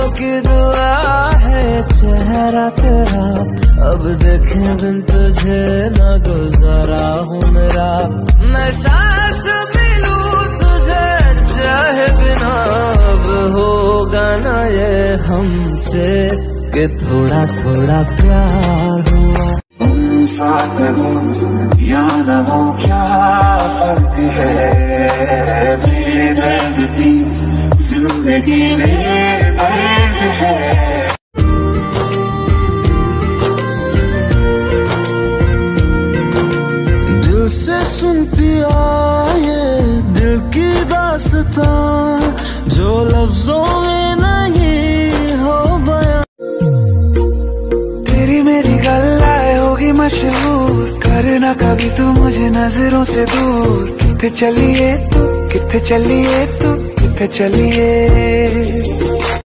की दुआ है चेहरा तेरा, अब देखे बिन तुझे न गुजारा हूँ मेरा। मैं सांस भी लूं तुझे चाहे बिना, अब होगा ना ये हमसे कि थोड़ा थोड़ा प्यार हुआ। तुम साथ हो या न हो क्या फर्क है, मेरे दर्द की जिंदगी में दर्द है। दिल से सुन पिया ये दिल की दास्तां, जो लफ्जों में नहीं हो बयां। तेरी मेरी गल्लाए होगी मशहूर, करना कभी तू मुझे नजरों से दूर। किथे चलिए तू, किथे चलिए तू, किथे चलिए।